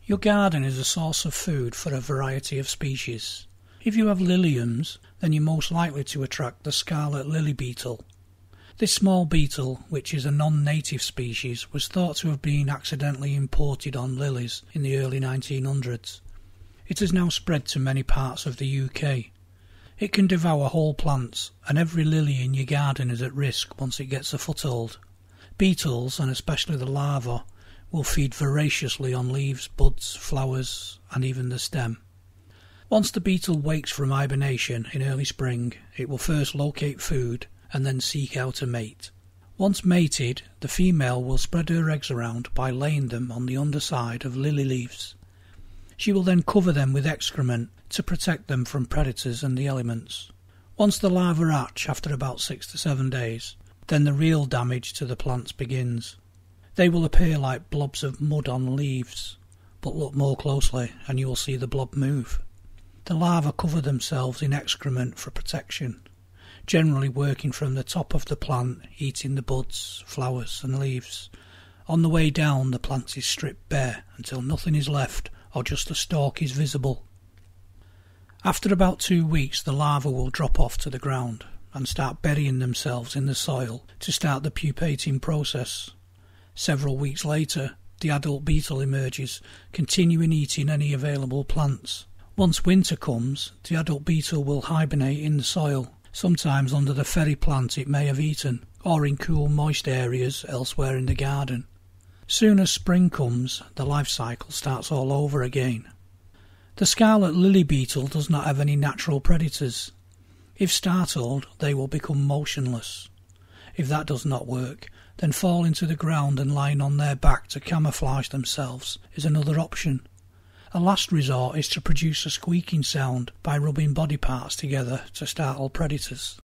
Your garden is a source of food for a variety of species. If you have liliums, then you're most likely to attract the Scarlet Lily Beetle. This small beetle, which is a non-native species, was thought to have been accidentally imported on lilies in the early 1900s. It has now spread to many parts of the UK. It can devour whole plants, and every lily in your garden is at risk once it gets a foothold. Beetles, and especially the larvae, will feed voraciously on leaves, buds, flowers, and even the stem. Once the beetle wakes from hibernation in early spring, it will first locate food and then seek out a mate. Once mated, the female will spread her eggs around by laying them on the underside of lily leaves. She will then cover them with excrement to protect them from predators and the elements. Once the larvae hatch after about 6 to 7 days, then the real damage to the plants begins. They will appear like blobs of mud on leaves, but look more closely and you will see the blob move. The larvae cover themselves in excrement for protection, generally working from the top of the plant, eating the buds, flowers and leaves. On the way down, the plant is stripped bare until nothing is left or just a stalk is visible. After about 2 weeks, the larvae will drop off to the ground and start burying themselves in the soil to start the pupating process. Several weeks later, the adult beetle emerges, continuing eating any available plants. Once winter comes, the adult beetle will hibernate in the soil, sometimes under the fairy plant it may have eaten, or in cool, moist areas elsewhere in the garden. Soon as spring comes, the life cycle starts all over again. The Scarlet Lily Beetle does not have any natural predators. If startled, they will become motionless. If that does not work, then falling to the ground and lying on their back to camouflage themselves is another option. A last resort is to produce a squeaking sound by rubbing body parts together to startle predators.